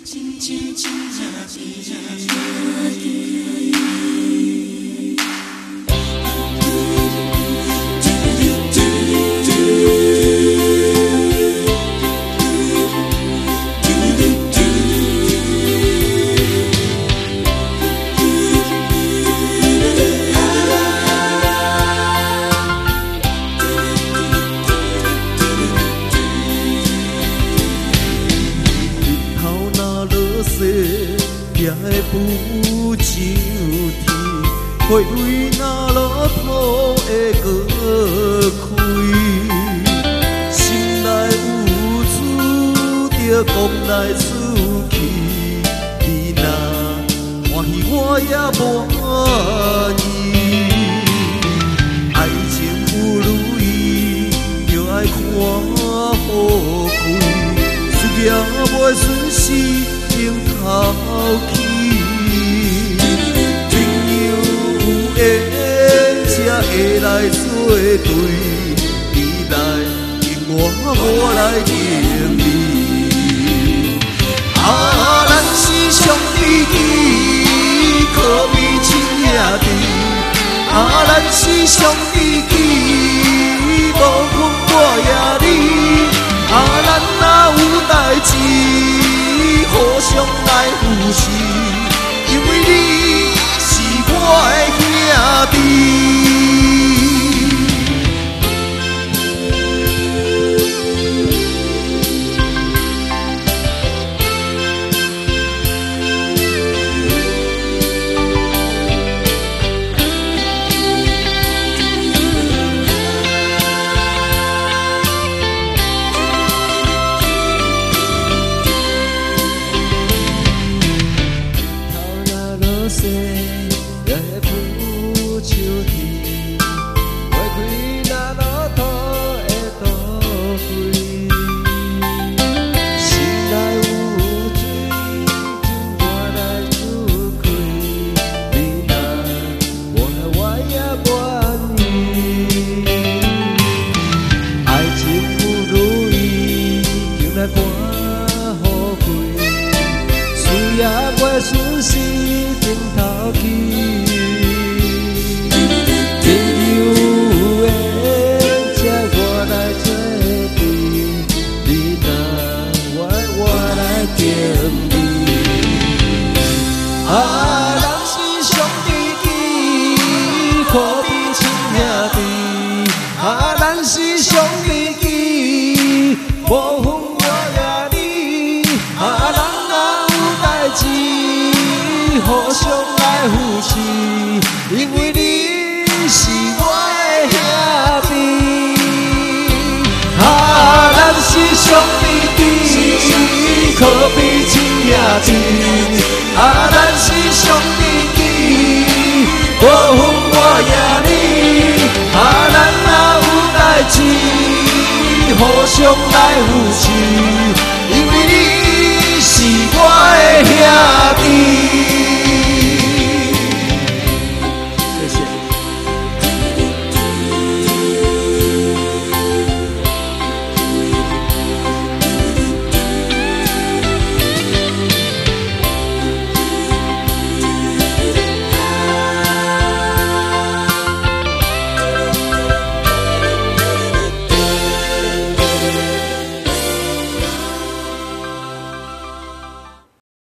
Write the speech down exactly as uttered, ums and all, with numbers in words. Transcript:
不上天，花蕊若落土会搁开。心内有厝，着讲来出去。你若欢喜，我也满意。爱情不如意，着爱看好开。事业袂顺时，顶头去。 才会来作对，你来敬我，我来敬你。啊，咱是上知己，可比亲兄弟。啊，咱是上知己，无分我也你。啊，咱若有代志，互相来扶持，因为你是我的兄弟。 顺时顶头去，朋友缘才我来作对，你若爱我来敬你。啊，人是上知己，可比亲兄弟。啊，咱是上知己，无分我也你。啊，咱若有代志。 互相来扶持，因为你是我的兄弟。啊，咱是上知己，可比亲兄弟。啊，咱是上知己，无分我也你。啊，咱若有代志，互相来扶持，因为你是我的兄弟。